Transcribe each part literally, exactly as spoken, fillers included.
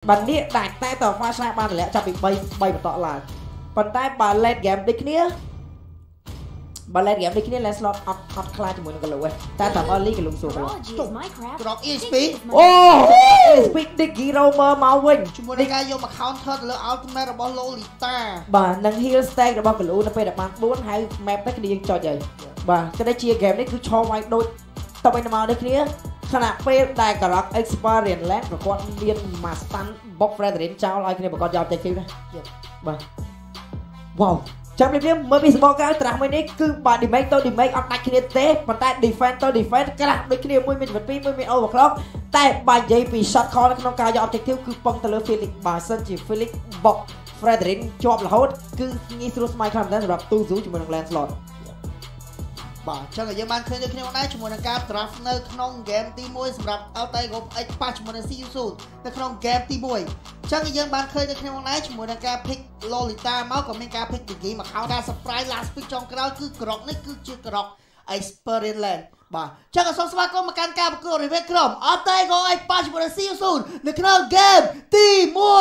bản địa đại tay tờ pha sai ban lẽ cho bị bay bay một tọa là phần tay bà lên game đi kia bà lên game đi kia lên slot hot hot class cho mọi người lùi ta tầm early cái lùng xuống rồi Rock e-speed oh speed đi giro mơ mau quên chúng đi ra vô mà counter lỡ ultimate là bao Lolita bà nâng heal stack là bao cái lũ nó phải đặt bàn bốn hai map đấy cái đi cho vậy bà cái đấy chia game đấy cứ cho ngoài đôi tao bên nào đấy kiaขณะเป็นได้กระลัก experience และกับคนเรียนมาสตันบ็อกเฟรดเรนเจ้าอะไรกันเนี่ยบอกก่อนยอมใจคิวนะบ้าว้าวจำได้ไหมเมื่อปีสมองการตรัสเมื่อนี้คือบาดีเมกตัวดีเมกเอาตัดคะแนนเตะมันแต่ดีเฟนตัวดีเฟนกระลักด้วยคะแนนมวยมีแบบปีมวยมีโอเวอร์คล็อกแต่บาใหญ่ปีช็อตคอร์และขนมการยอมใจคิวคือปองตะเลฟิลิกบาซันจิฟิลิกบ็อกเฟรดเรนจอบแล้วคืองี้สรุปสมัยครั้งนั้นสำหรับตู้ซูจุ่มมันแลนด์สล็อตบ่ចឹងឲ្យយើងបានឃើញដូចគ្នាមកដែរជាមួយនឹងការ draft នៅក្នុង game ទីមួយសម្រាប់ Altai Group X ប៉ះជាមួយនឹង C U S U នៅក្នុង game ទីមួយចឹងយើងបានឃើញដូចគ្នាមកដែរជាមួយនឹងការ pick Lolita មកក៏មានការ pick Digi មកខោការ surprise last pick ចុងក្រោយគឺក្រកនេះគឺជាក្រក Experience Land បាទចឹងសូមស្វាគមន៍មកកាន់ការប្រកួត Rivet ក្រុម Altai Group X ប៉ះជាមួយនឹង C U S U នៅក្នុង game ទីមួយ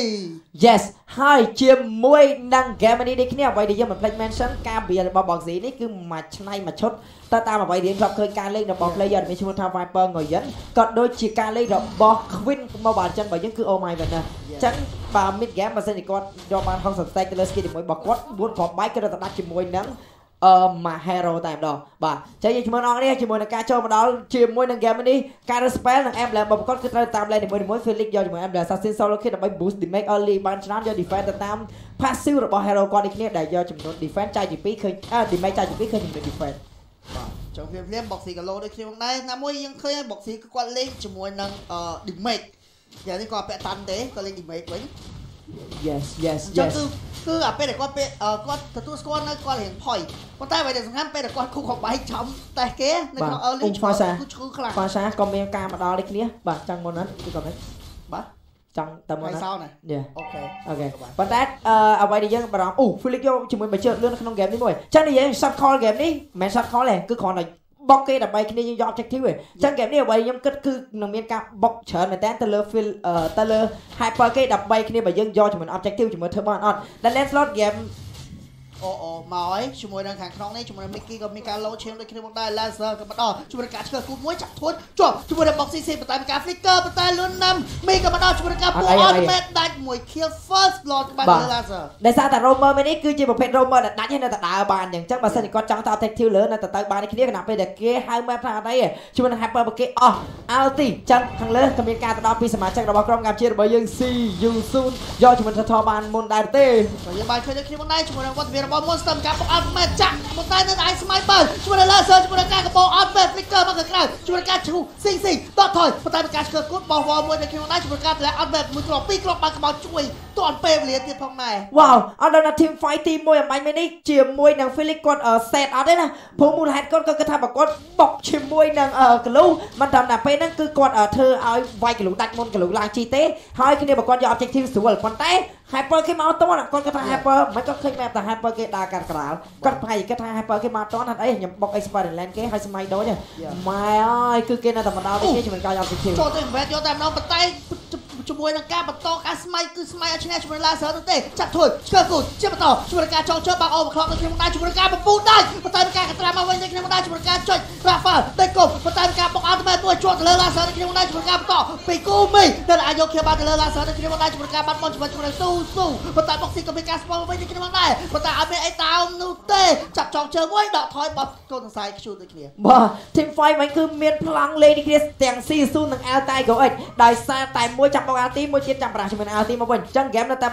yes ហើយជាមួយនឹង game នេះដូចគ្នាអ្វីដែលយើងមិនភ្លេច mention ការវារបស់ box នេះគឺមួយឆ្នៃមួយឈុតតើតាមអ្វីរៀនរាប់ឃើញការលេងរបស់ player មានឈ្មោះថា Viper ងយិនក៏ដូចជាការលេងរបស់ Queen មកបានចឹងបើយើងគឺ Oh my winner ចឹងបើ mid game បើសិនជាគាត់យកបានហុង stack ទៅលើ skill ជាមួយរបស់គាត់bốnគ្រាប់បាយគឺទៅដាច់ជាមួយនឹងអឺមក hero តែម្ដងបាទចឹងយើងជាមួយអង្គនេះជាមួយនឹងការចូលមកដល់ជាមួយនឹង game នេះការ spell និង emblem របស់គាត់គឺត្រូវតាម lane នីមួយៗ Felix យកជាមួយ emblem assassin solo kit ដើម្បី boost damage early បានច្រើនយក defense ទៅតាម passive របស់ hero គាត់នេះគ្នាដែលយកចំនួន defense ចាយជា2ឃើញ damage ចាយជា2ឃើញចំនួន defense បាទចង់ព្រាមព្រាម Boxy កាឡូដូចគ្នាផងដែរណាមួយយើងឃើញ Boxy គឺគាត់លេងជាមួយនឹង damage យ៉ាងនេះគាត់ពាក់តាន់ទេគាត់លេង damage វិញ yes yes yes គឺអាពេលដែលគាត់ពេលគាត់ទទួលស្គាល់នៅគាត់រៀងផុយប៉ុន្តែអ្វីដែលសំខាន់ពេលដែលគាត់គូខបាយចំតែគេនៅក្នុង early គឺឈឺខ្លាំងហ្វាសាក៏មានការមកដល់ដូចគ្នាបាទចង់មុនហ្នឹងគឺក៏មិនបាទចង់តែមុនហ្នឹងអូខេអូខេប៉ុន្តែអ្វីដែលយើងបារម្ភអូ Felix យកជាមួយបញ្ជើលឿនក្នុង game នេះមួយចឹងនិយាយ shot call game នេះមិនមែន shot call ទេគឺគ្រាន់តែបុកគេដើម្បីគ្នាយើងយក objective ទេចឹង game នេះអ្វីខ្ញុំគិតគឺនឹងមានការបុកច្រើនមែនតើទៅលើ fill ទៅលើ hyper គេដើម្បីគ្នាបើយើងយកជាមួយ objective ជាមួយធ្វើបានអត់ដែល lane slot game អូអូមកហើយជាមួយនឹងខាងក្នុងនេះជាមួយនឹង Mickey ក៏មានការ load ឈាមដូចគ្នាមកដែរ Laser ក៏មកដល់ជាមួយនឹងការឆ្កឹះគូមួយចាក់ធួនជាប់ជាមួយនឹង Boxy C បន្តែមានការ flicker បន្តែលឿនណាំ Mickey ក៏មកដល់ជាមួយនឹងការ pull ultimate ដាច់មួយ kill first blood ក្បាច់ Laser ដោយសារតែ roamer នេះគឺជាប្រភេទ roamer ដែលដាច់ហើយនៅតែដើរបានអញ្ចឹងចឹងបើសិនជាគាត់ចង់ទៅ objective លើនៅតែទៅបានគ្នាខណៈពេលដែលគេហៅ map ថាអត់អីជាមួយនឹង hyper របស់គេអស់ ulti ចឹងខាងលើក៏មានការទៅដល់ពីសមាជិករបស់ក្រុមការជារបស់យើង C U S U យកជាមួយនឹងថតបានមុនដែរទេបើយើងបានឃើញដូចគ្នាមកដែរជាមួយនឹងវត្តមានរបស់ Monster ការបុក ultimate ចាក់មកតែនៅឯស្មៃបើជាមួយនឹង Laser ជាមួយនឹងការកបោ ultimate flicker មកខាងក្រៅជាមួយនឹងការឈូស៊ីស៊ីដកថយប៉ុន្តែមានការឆ្កឹះគូតបោះវល់មួយនៅក្នុងដែរជាមួយការតម្លាក់ ultimate មួយគ្រាប់ពីរគ្រាប់បានកបោជួយទាន់ពេលវេលាទៀតផងដែរវ៉ាវអត់ដល់ណា team fight ទីមួយអំបញ្ញមិញនេះជាមួយនឹង Felix គាត់ set អត់ទេណាព្រោះមូលហេតុគាត់ក៏គិតថាបើគាត់បុកជាមួយនឹងកលូមិនត្រឹមតែពេលហ្នឹងគឺគាត់ធ្វើឲ្យវាយកលូដាច់មុនកលូឡើងជីទេហើយគ្នាបើគាត់យក objective ស្រួលប៉ុន្តែ hyper គេមកតន់គាត់គាត់ថា hyper មិនគាត់ឃើញ map តែ hyper គេដើរកាត់ក្រាលគាត់ប្រហែលគិតថា hyper គេមកតន់អត់អីខ្ញុំបុក experience land គេឲ្យស្មៃដូចម៉ែអើយគឺគេនៅតែមកដល់នេះជាមួយការយក objective ចូលទៅ invest យកតែម្ដងប៉ុន្តែជាមួយនឹងការបន្តការស្មៃគឺស្មៃឲ្យឈ្នះជាមួយ Laser នោះទេចាក់ធួយឆ្កឹះគូតជាបន្តជាមួយនឹងការចងជើបាក់ overclock នៅក្នុងដែរជាមួយនឹងការបំពូតដែរប៉ុន្តែការកត្រាមកវិញនៅក្នុងដែរជាមួយនឹងការចុច Rafael តែគប់ប៉ុន្តែការបុក ultimate មួយជាប់ទៅលើ Laser នៅក្នុងដែរជាមួយនឹងការបន្តពីគូមីដែលអាចយកគ្នាបានទៅលើ Laser នៅក្នុងដែរជាមួយនឹងការបាត់បង់ជាមួយនឹងស៊ូស៊ូប៉ុន្តែ Boxy ក៏មានការស្ពងវិញនៅក្នុងដែរប៉ុន្តែអត់មានអីតាមនោះទេចាក់ចងជើមួយដកថយបត់កូនសរសៃខ្ជូតដូចគ្នាបាទ team fight វិញគឺមានប្លង់លេងនេះគ្នាទាំង C U S U និង Altai Group X ដោយសារតែមួយចាប់បុក Alti មួយទៀតចាប់ប្រាស់ជាមួយនឹង Alti មកវិញអញ្ចឹង game នៅតែ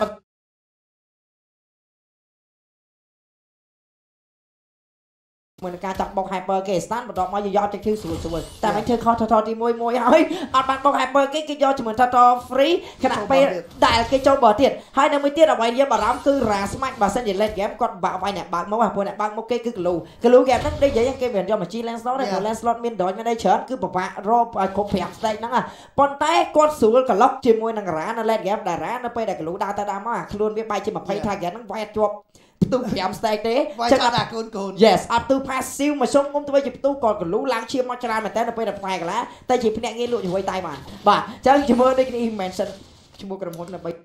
មួយនឹងការចាប់បុក hyper គេ stand បន្ទាប់មកយក objective ស្រួលស្រួលតែមិនធ្វើខុស total ទីមួយមួយហើយអត់បានបុក hyper គេគេយកជាមួយ total free ខណៈពេលដែលគេចូលបោះទៀតហើយនៅមួយទៀតអ្វីយើងបារម្ភគឺ ra smash បើសិនជា late game គាត់បាក់វាយអ្នកបើកមកព្រោះអ្នកបើកមកគេគឺ glue glue game ហ្នឹងដូចនិយាយគេមិនយកមកជី lane slot ទេព្រោះ lane slot មាន dodge មានអីច្រើនគឺពិបាករកឲ្យគ្រប់five ស្តេចហ្នឹងប៉ុន្តែគាត់ស្រួលក្លុកជាមួយនឹង ra នៅ late game ដែល ra នៅពេលដែល glue ដើរទៅដើរមកខ្លួនវាបែកជាtwenty target ហ្នឹងវាយជាប់ផ្ទុះfive ស្តេកទេចឹងអត់ដាក់កូនកូន yes អត់ទូ passive មកសុំគុំទៅជាផ្ទុះក៏កលូឡើងឈាមមកច្រើនមែនតើនៅពេលដែលផ្លែកន្លាតែជាភ្នាក់ងារលក់ជាមួយតែបានបាទចឹងជាមួយដូចនេះ mention ជាមួយក្រុមហ៊ុនដើម្បី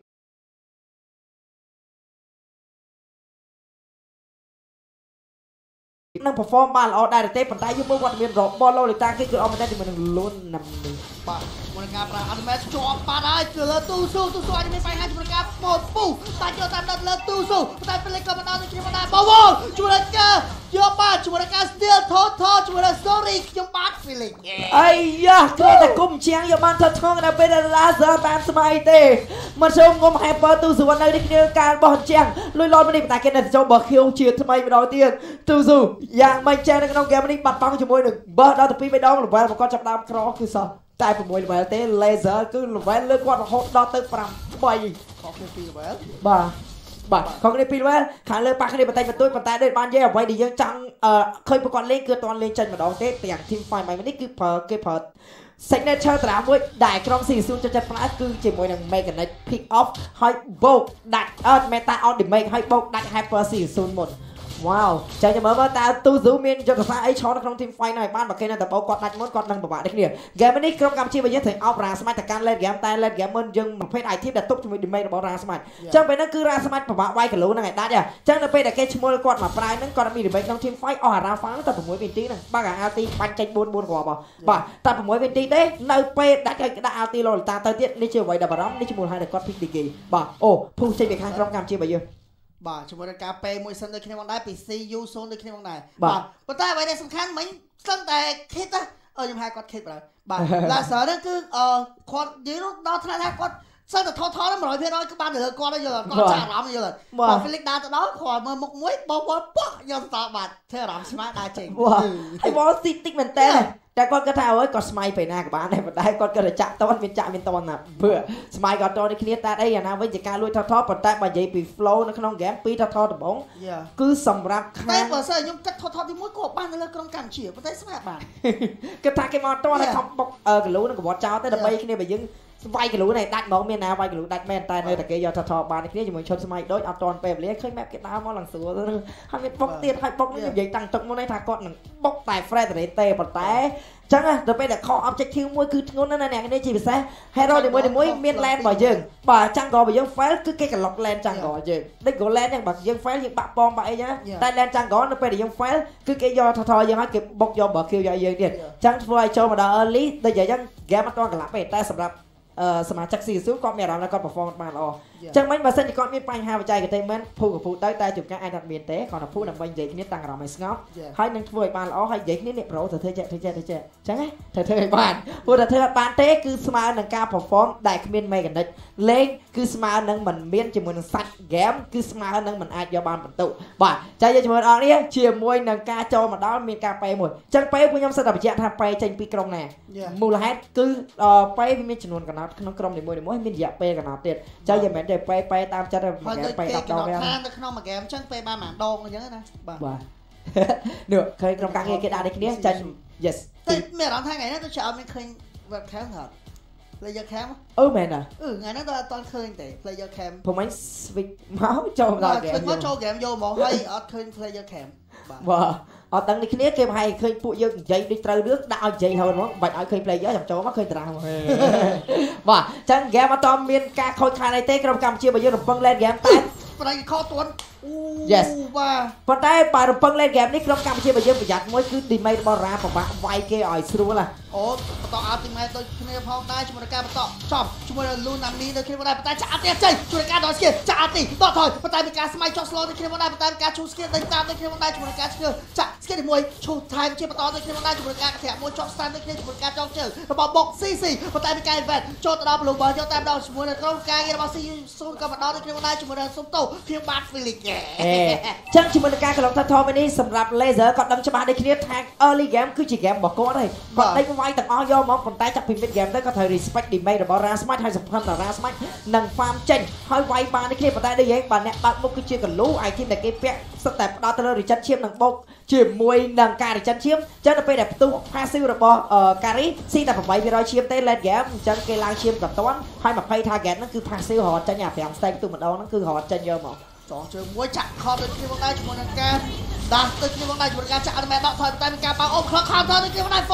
នឹង perform បានល្អដែរទេប៉ុន្តែយើងមើលវត្តមានរបបឡូលីតាគេគឺអត់មែនតែជាមួយនឹងលូនណាំនេះបាទជាមួយនឹងការប្រើអត់មែនជាប់បានហើយគឺលើទូស៊ូទូស៊ូអត់មានបញ្ហាជាមួយនឹងការម៉ូតពូតែយកតាមដល់លើទូស៊ូតែពេលលេខក៏មិនដល់ខ្ញុំបានបវលជាមួយនឹងការយកបានជាមួយនឹងការ steal ថតថតជាមួយនឹង story ខ្ញុំបាន feeling អីយ៉ាគ្រាន់តែគុំជាងយកបានថតថងដល់ពេល laser តាមស្មៃទេមិនសូមងុំ hyper ទូស៊ូនៅនេះគ្នាការបោះជាងលុយឡននេះតែគេនៅចូលបើខៀវជាថ្មីម្ដងទៀតទូស៊ូយ៉ាងមិនចេះនៅក្នុង game នេះបាត់បង់ជាមួយនឹងបើដល់ទៅពីរបីដង level មកគាត់ចាប់ដើមក្រគឺសោះតែ៦ level ទេ laser គឺ level លើគាត់រហូតដល់ទៅប្រាំបីខុសគ្នាពីរ level បាទបាទខុសគ្នាពីរ level ខាងលើប៉ះគ្នាបន្តិចបន្តួចប៉ុន្តែដូចបាននិយាយអ្វីដែលយើងចង់ឃើញប្រកបលេងគឺអត់ទាន់លេងចេញម្ដងទេទាំង team fight នេះគឺប្រើគេប្រើ signature តារាមួយដែលក្រុម Season ចូលចិត្តប្រើគឺជាមួយនឹង Mechanic Pick Off ហើយបូកដាច់អត់ Meta on damage ហើយបូកដាច់ Hyper Season មុនវ៉ាវចាំចាំមើលតើទូស៊ូមានយុទ្ធសាស្ត្រអីឆោតនៅក្នុង team fight ហ្នឹងឲ្យបានបើគេនៅតែបោកគាត់ដាច់មុនគាត់នឹងពិបាកដូចគ្នា game នេះក្រុមកម្ពុជាយើងត្រូវអោបរ៉ាស្មាច់ទៅកាន់ late game តែ late game មុនយើងប្រភេទ item ដែលទុកជាមួយ damage របស់រ៉ាស្មាច់អញ្ចឹងពេលហ្នឹងគឺរ៉ាស្មាច់ពិបាកវាយគីឡូហ្នឹងឲ្យដាច់អញ្ចឹងនៅពេលដែលគេឈ្មោះគាត់មកប្រាយហ្នឹងគាត់អត់មាន damage ក្នុង team fight អស់អារ៉ាហ្វាតែ6វិនាទីហ្នឹងបើអា ulti បាញ់ចេញ4 4គ្រាប់បាទតែ6វិនាទីទេនៅពេលដាច់ឲ្យដាក់ ulti លោលតាទៅទៀតនេះជាអ្វីដែលបារម្ភនេះជាមូលហេតុដែលគាត់ pick DK បាទអូភូចេញពីខាងក្រុមកម្ពុជារបស់យើងបាទជាមួយនឹងការពេមួយសិនដូចគ្នាផងដែរពី C U zone ដូចគ្នាផងដែរបាទប៉ុន្តែអ្វីដែលសំខាន់មិញស្ទឹងតែ kit ណាអឺខ្ញុំហៅគាត់ kit បាទបាទ laser ហ្នឹងគឺអឺគាត់និយាយដល់ថ្នាក់ថាគាត់សឹងតែថតថតហ្នឹង 100% គឺបានទៅលើគាត់យល់គាត់ចាអារម្មណ៍យល់បាទ Felix ដើរទៅដល់គាត់មើលមុខមួយបោះវល់ប៉ោះយកស្តបាទធ្វើអារម្មណ៍ស្មារតីដើរចេញហើយវល់ស៊ីតិចមែនតើតែគាត់គាត់ថាអើយគាត់ស្មៃពេលណាក៏បានដែរប៉ុន្តែគាត់គាត់ចាក់តន់មានចាក់មានតន់ណាព្រោះស្មៃគាត់តនេះគ្នាតែអីអាណាវិញជាការលួចថតថតប៉ុន្តែបើនិយាយពី flow នៅក្នុង game ពីរថតថតដំបូងគឺសម្រាប់ខាងតែបើសិនខ្ញុំកាត់ថតថតទីមួយក៏បាននៅលើក្រុមកម្ពុជាប៉ុន្តែស្មាតបានគាត់ថាគេមកតន់ឲ្យខំបុកគីឡូនឹងកវត្តចោលទៅដើម្បីគ្នាបើយើងវាយគីឡូនេះដាច់ហ្មងមានណាវាយគីឡូដាច់មែនតែនៅតែគេយកថតថតបានគ្នាជាមួយឈុតស្មៃដូចអត់តន់ពេលវេលាឃើញ map គេដើរមកឡើងស្រួលទៅហើយមានបុកទៀតហើយបុកនេះនិយាយតាំងទឹកមុនថាគាត់នឹងបុកតែ Fred ទេប៉ុន្តែចឹងទៅពេលតែខ objective មួយគឺធ្ងន់ណាស់អ្នកនេះជាពិសេស hero នីមួយៗមាន land របស់យើងបាទចាំងក៏បើយើង fail គឺគេក្លុក land ចាំងក៏យើងដូច go land ចឹងបើយើង fail យើងបាក់ប៉មបាក់អីចឹងតែ land ចាំងក៏នៅពេលដែលយើង fail គឺគេយកថតថយើងហើយគេបុកយកបើ kill យកយើងទៀតចឹងធ្វើឲ្យចូលមកដល់ early ដូចយ៉ាង game អត់ទាន់កន្លប់ទេតែសម្រាប់អឺសមាជិក Season គាត់មានអារម្មណ៍ថាគាត់ perform បានល្អចឹងមិនបើសិនជាគាត់មានបញ្ហាបច្ចេកទេសមែនភូកភូទៅតែជួបការអាចអត់មានទេគាត់ថាភូដើម្បីនិយាយគ្នាតាំងអារម្មណ៍ឲ្យស្ងប់ហើយនឹងធ្វើឲ្យបានល្អហើយនិយាយគ្នានេះប្រូទៅធ្វើចេះធ្វើចេះធ្វើចេះចឹងហ៎ត្រូវធ្វើឲ្យបានព្រោះតែធ្វើអត់បានទេគឺស្មើនឹងការ perform ដែលគ្មាន mechanic លេងគឺស្មើនឹងមិនមានជាមួយនឹងសាច់ game គឺស្មើនឹងមិនអាចយកបានបន្ទុកបាទចា៎យើងជាមួយអរនេះជាមួយនឹងការចូលមកដល់មានការប៉េមួយចឹងប៉េពួកខ្ញុំសិតតែបញ្ជាក់ថាប៉េចេញពីក្រុមណាមូលហេតុគឺប៉េវាមានចំនួនកណោតក្នុងក្រុមនីមួយៗមានរយៈពេលកណោតទៀតចា៎យើងមិនទេប៉េប៉េតាមចិត្តមួយហ្គេមប៉េដប់ដងវានៅក្នុងមួយហ្គេមអញ្ចឹងពេលបានមួយដងអញ្ចឹងណាបាទបាទនេះឃើញក្រុមការងារគេដាក់ដូចគ្នាចាញ់ yes តែមានអារម្មណ៍ថាថ្ងៃនេះទៅចោលមានឃើញ webcam ហត់ player cam អឺមែនណាអឺថ្ងៃនេះទៅអត់ឃើញទេ player cam ព្រោះមិញ switch មកចូលដល់ game មកចូល game យកមកហើយអត់ឃើញ player cam បាទអត់ដឹងនេះគ្នាគេប្រហែលឃើញពួកយើងនិយាយដូចត្រូវរឿងដាក់ឲ្យនិយាយហើយហ្មងបាច់ឲ្យឃើញ player ចាំចូលមកឃើញតារាងមកបាទអញ្ចឹង game អត់តមានការខូចខាតអីទេក្រុមកម្ពុជាបើយើងរំពឹង late game តែប្រហែលខតទាន់អូ yes បាទប៉ុន្តែបើរំពឹង late game នេះក្រុមកម្ពុជាបើយើងប្រយ័ត្នមួយគឺ damage របស់រ៉ាពិបាកវាយគេឲ្យស្រួលណាអូបន្តអត់ទីម៉ែដូចគ្នាផងដែរជាមួយនឹងការបន្តចប់ជាមួយនឹង Lunami ដូចគ្នាដែរប៉ុន្តែចាក់អត់ទេចេញជួយការដល់ស្គីចាក់អត់ទីដកថយប៉ុន្តែមានការស្មៃចុះ slow ដូចគ្នាដែរប៉ុន្តែមានការឈូស្គីដេញតាមដូចគ្នាដែរជាមួយនឹងការឈឺចាក់ស្គីមួយឈូថែមជាបន្តដូចគ្នាដែរជាមួយនឹងការធាក់មួយចុះស្តានដូចគ្នាជាមួយការចងជើងរបស់បុក C C ប៉ុន្តែមានការ event ចូលទៅដល់ blue ball យកតាមដល់ជាមួយនឹងក្រុមការងាររបស់ C U សូនក៏បន្តដូចគ្នាដែរជាមួយនឹងសុំតោខ្ញុំបាទ Felix អញ្ចឹងជាមួយនឹងការកន្លងថតថតនេះសម្រាប់ laser គាត់ដឹងច្បាស់ដូចគ្នាថា early game គឺជា game របស់គាត់ហើយគាត់ដេញវាយទាំងអស់យកមកប៉ុន្តែចាប់ពី mid game ទៅគាត់ត្រូវ respect damage របស់ Ra Smite ហើយសំខាន់ថា Ra Smite នឹង farm ចេញហើយវាយបាននេះគ្នាប៉ុន្តែដូចយើងបើអ្នកបាត់មុខគឺជាកលូ item ដែលគេពាក់សិតតែផ្ដោតទៅលើ regen ឈាមនិងបុកជាមួយនឹងការ regen ឈាមអញ្ចឹងទៅពេលដែលផ្ទុះ passive របស់ Carry ស៊ីតែeight percent ឈាមទេ late game អញ្ចឹងគេឡើងឈាមក៏តាន់ហើយ20 target ហ្នឹងគឺ passive រត់ចេញអាfive stack ផ្ទុះម្ដងហ្នឹងគឺរត់ចេញយកមកចងជើងមួយចាក់ខំដូចគ្នាមកដែរជាមួយនឹងការដាស់ទៅគ្នាមកដែរជាមួយការចាក់អត់មែនដកថយតែមានការប៉ាអូខ្លឹកខំទៅគ្នាមកដែរហ្វុង Felix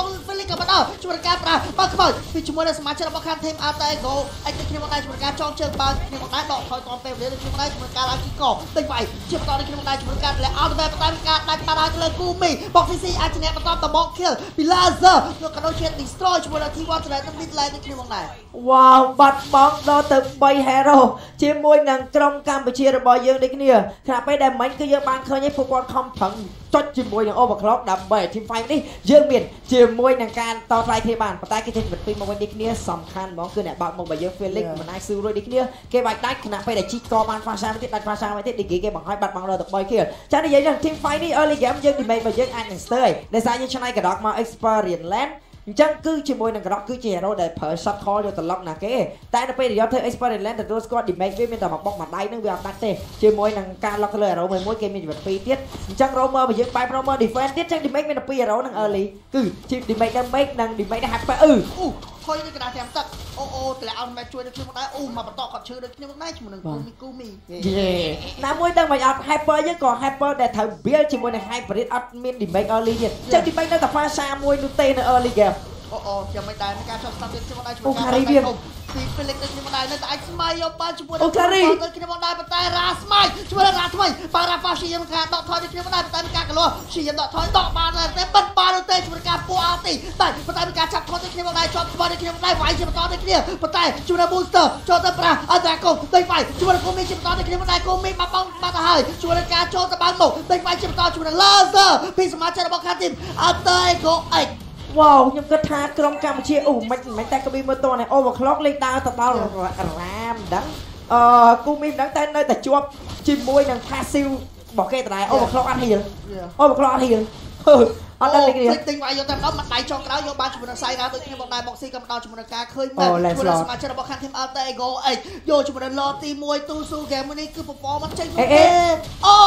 ក៏បន្តជួយការប្រាបើខ្មោចពីជាមួយនឹងសមាជិករបស់ខាងធីមអត់តែហ្គោអីទៅគ្នាមកដែរជួយការចងជើងបើគ្នាមកដែរដកថយតាមពេលវេលាគ្នាមកដែរជួយការឡើងគីកពេញវាយជាបន្តគ្នាមកដែរជួយការលែអត់តែបន្តការដាច់បាត់ហើយលើគូមីបុកស៊ីស៊ីអាចអ្នកបន្តតបក kill ពី laser យកកដោជា destroy ជាមួយនឹង ที วัน ចំណែកនឹង mid lane គ្នាមកដែរ wow បាត់បង់ដល់ទៅ3 hero ជាមួយនឹងក្រុមកម្ពុជារបស់យើងដូចគ្នាខណៈពេលដែលមិញគឺយើងបានឃើញឯពួកគាត់ខំប្រឹងចុចជាមួយនឹង overclock ដើម្បី team fight នេះយើងមានជាមួយនឹងការតថ្លៃគ្នាបានប៉ុន្តែគេចេញវិទ្យាមកវិញដូចគ្នាសំខាន់ហ្មងគឺអ្នកបើកមុខរបស់យើង Felix មិនអាចស៊ូរួចដូចគ្នាគេបាច់ដាច់ខណៈពេលដែលជីកកបាន fast មួយទៀតដាច់ fast មួយទៀតគេគេបង្ហើយបាត់បង់ដល់ទៅ3 kill ចានិយាយដល់ team fight នេះ early game យើង damage របស់យើងអាចនឹងស្ទើរដោយសារយើងឆ្នៃកដកមក experience land អញ្ចឹងគឺជាមួយនឹងក្រកគឺជា hero ដែលប្រើ shot call យកត្រឡប់ណាគេតែដល់ពេលយកធ្វើ experience land ទទួលស្គាល់ damage វាមានតែមកបុកមួយដៃនឹងវាអត់ដាច់ទេជាមួយនឹងការ lock លើ hero មួយមួយគេមានជីវិតពីរទៀតអញ្ចឹង roamer របស់យើងបែប roamer defense ទៀតអញ្ចឹង damage មានតែពីរ hero នឹង early គឺ damage damage និង damage ដែល happy អឺថយនេះកណ្ដាលតាមទឹកអូអូតែអត់មកជួយដូចគ្នាមកដែរអូមកបន្តគាត់ឈឺដូចគ្នាមកដែរជាមួយនឹងគូមីគូមីយេណាមួយដឹងមិនអត់ hyper យើងក៏ hyper ដែលត្រូវ build ជាមួយនឹង hybrid អត់មាន damage early ទៀតអញ្ចឹង damage នៅតែ fast មួយនោះទេនៅ early game អូអូចាំមិនដែរការចុះស្តាប់ទៀតខ្ញុំដែរជាមួយការពី Felix ទៅខ្ញុំដែរនៅតែអាចស្មៃយកបានជាមួយនឹងទៅខ្ញុំដែរប៉ុន្តែរ៉ាស្មៃជាមួយរ៉ាថ្មីបើរ៉ា fast យើងការដកថយទៅខ្ញុំដែរប៉ុន្តែការកលោជាយើងដកថយដកបានតែបិទបានទេជាមួយការពូអទីតែប៉ុន្តែការចាប់ថយទៅខ្ញុំដែរជាប់ស្បទៅខ្ញុំដែរវាយជាបន្តទៅគ្នាប៉ុន្តែជាមួយនឹង booster ចូលទៅប្រាអត់តែកុំទៅវាយជាមួយនឹងកុំមីជាបន្តទៅខ្ញុំដែរកុំមីបាត់បង់បាត់ទៅហើយជាមួយនឹងការចូលទៅបានមកទៅវាយជាបន្តជាមួយនឹង laser ពីសមាជិករបស់ខាងទីមអត់តែកុំអិចវ៉ាវខ្ញុំគិតថាក្រុមកម្ពុជាអូមិនមិនតែកប៊ីមើលតនេះ overclock លេខដើរទៅដល់រាមដឹងអឺគូមីមិនដឹងតែនៅតែជាប់ជាមួយនឹង passive របស់គេដដែល overclock អត់ហ៊ីល overclock អត់ហ៊ីលអត់ដឹងទេទិញវាយយកតែម្ដងមកដៃចុងក្រោយយកបានជាមួយនឹងសៃដល់ដូចគ្នាមកដែរបុកស៊ីក៏ម្ដងជាមួយនឹងការឃើញមែនជាមួយនឹងសមាជិករបស់ខាង team Alter Ego អីយកជាមួយនឹង lot ទីមួយទូស៊ូ game នេះគឺ performance ចេញមកទេអូ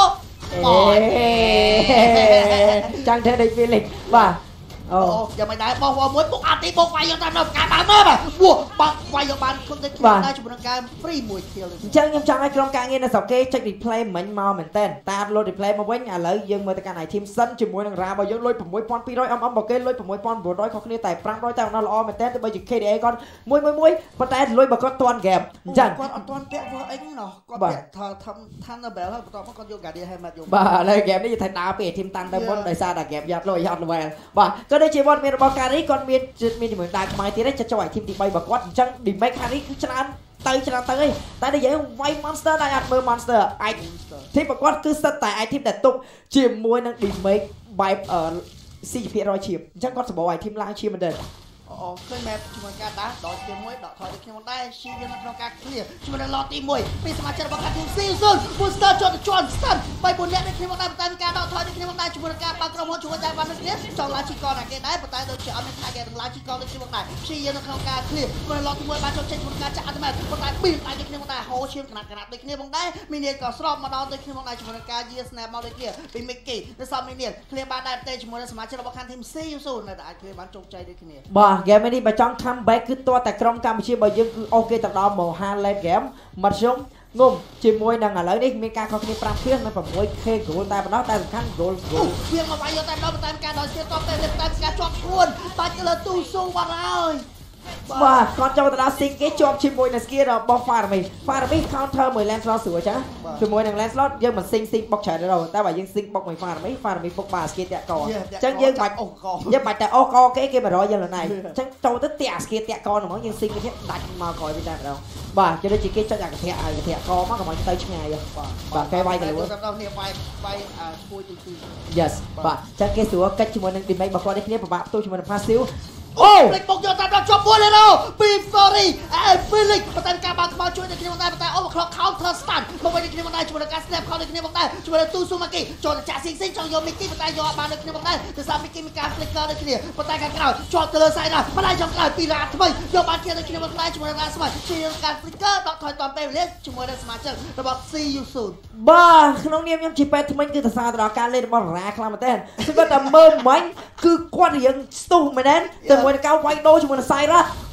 ចាំងធ្វើដូច Felix បាទអូយ៉ាងមិនដែរបោះវ៉ាមួយបុកអត់ទីបុកវាយយកតាមដល់ការដើមមើលបាទវ៉ាបាក់វាយយកបានខ្លួនទៅខ្លួនដែរជាមួយនឹងការ free មួយ kill អញ្ចឹងខ្ញុំចង់ឲ្យក្រុមការងារនៅស្រុកគេចុច replay មិញមកមែនតើតា load replay មកវិញឥឡូវយើងមើលទៅកាន់ team Sun ជាមួយនឹង Ra របស់យើងលុយ sáu nghìn hai trăm អមអមរបស់គេលុយ sáu nghìn chín trăm ខុសគ្នាតែ five hundred តែម្ដងល្អមែនតើទៅបើជា K D A គាត់មួយមួយមួយប៉ុន្តែលុយបើគាត់ទាន់ game អញ្ចឹងគាត់អត់ទាន់ពាក់ World X ណោះគាត់ពាក់ថាថា Thunderbell ហើយបន្ទាប់មកគាត់យក Guardian Helmet យកបាទឥឡូវ game នេះថាដើរពី team Thunder មុនដោយសារតែ game យ៉ាត់លុយយ៉ាត់ level បាទក៏ដូចជាវត្តមានរបស់ការីគាត់មានមានជាមួយដៃខ្មែរទៀតចុចចូលឲ្យ team ទី3របស់គាត់អញ្ចឹង damage ខាងនេះគឺច្រើនទៅច្រើនទៅឯងតែនិយាយវាយ monster ដែរអត់មើល monster អាច team របស់គាត់គឺសិតតែ item ដែលទុកជាមួយនឹង damage បែបអឺ สี่สิบ ភាគរយ ឈៀបអញ្ចឹងគាត់សម្បូរឲ្យ team ឡើងឈៀបមែនទេអូឃើញមែនជាមួយការដាស់ដល់ជាមួយដកថយទៅខ្ញុំដែរឈីយើងនៅក្នុងការ clear ជាមួយនឹង lot ទីមួយពីសមាជិករបស់ team Season booster ជាប់ទៅជាន់ stun បីbốnនាក់នេះខ្ញុំដែរតែការដកថយទៅខ្ញុំដែរជាមួយនឹងការបើកក្រុមហ៊ុនជួយតែបាននេះចង់ឡាជីកនអាគេដែរប៉ុន្តែដូចជាអត់មានថាគេនឹងឡាជីកនដូចខ្ញុំដែរឈីយើងនៅក្នុងការ clear ជាមួយ lot ទីមួយបានចូលចេញជាមួយការចាក់អត់មែនប៉ុន្តែពីតែខ្ញុំដែរហោឈាមកណាត់កណាត់ដូចគ្នាបងដែរមីនីក៏ស្រោបមកដល់ដូចខ្ញុំដែរជាមួយនឹងការយា snap មកដូចគ្នាពី Mickey នៅសមមីនី clear បានដែរតែជាមួយនឹងសមាជិករបស់ team Season នៅតែអាច clear បានជោគជ័យដូចគ្នាបាទ game នេះបើចង់ comeback គឺតើតែក្រុមកម្ពុជារបស់យើងគឺអូខេទៅដល់មក late game មកខ្ញុំងុំជាមួយនឹងឥឡូវនេះមានការខុសគ្នាfiveភាគនៅsix K goal តែប៉ុណ្ណោះតែសំខាន់ goal goal វាមកវាយយកតែដល់តែការដល់ជាតបតែតែការជាប់ខ្លួនបាច់លើទូស៊ូបាត់ហើយបាទគាត់ចូលទៅដល់ sync គេជាប់ជាមួយនឹង skill របស់ Farami Farami counter មួយ Lancelot ស្រួលចឹងជាមួយនឹង Lancelot យើងមិន sync sync បុកច្រើនទេតែបើយើង sync បុកមួយ Farami Farami ពុកបា skill តាក់កអញ្ចឹងយើងបាច់យើងបាច់តែអូកគេគេone hundredយើងលើណៃអញ្ចឹងចូលទៅតាក់ skill តាក់កហ្មងយើង sync គេដាច់មកក្រោយវិញតែម្ដងបាទជិះដូចជាគេចុចអាកធាឲ្យកធាកមកកុំឲ្យទៅឆ្ងាយបាទបាទគេវាយទៅលើទៅដល់គ្នាវាយវាយឈួយទីទី Yes បាទអញ្ចឹងគេស្រួលកិច្ចជាមួយនឹង damage របស់គាត់នេះគ្នាពិបាកផ្ទុះជាមួយនឹង passive អូផ្លេចបុកយកតាមដល់ជាប់មួយលេឡូពី sorry អេ Felix ប៉ុន្តែការបើកខ្មៅជួយតែគ្នាមកដែរប៉ុន្តែ overclock counter stun មកវិញគ្នាមកដែរជាមួយនឹងការ snap ខោដូចគ្នាមកដែរជាមួយនឹងទូស៊ូម៉ាគីចូលទៅចាក់ស៊ីងស៊ីងចង់យក Mickey ប៉ុន្តែយកអត់បានដូចគ្នាមកដែរដោយសារ Mickey មានការ flicker ដូចគ្នាប៉ុន្តែខាងក្រោយជាប់ទៅលើ side ណាប៉ុន្តែចង់ក្រោយពីរ៉ាថ្មីយកបានគ្នាដូចគ្នាមកដែរជាមួយនឹងរ៉ាស្មាច់ជាការ flicker ដកថយតាមពេលវេលាជាមួយនឹងសមាជិករបស់ See You Soon បាទក្នុងនាមខ្ញុំជាពេទ្យថ្មីគឺទៅសារទៅដល់ការលេងរបស់រ៉ាខ្លាំងមែនទែនគឺគាត់តែមើលមិញគឺគាត់រៀងស្ទុះមែនទែនតែមួយនឹងកៅវាយដូរជាមួយនឹង side រ៉ា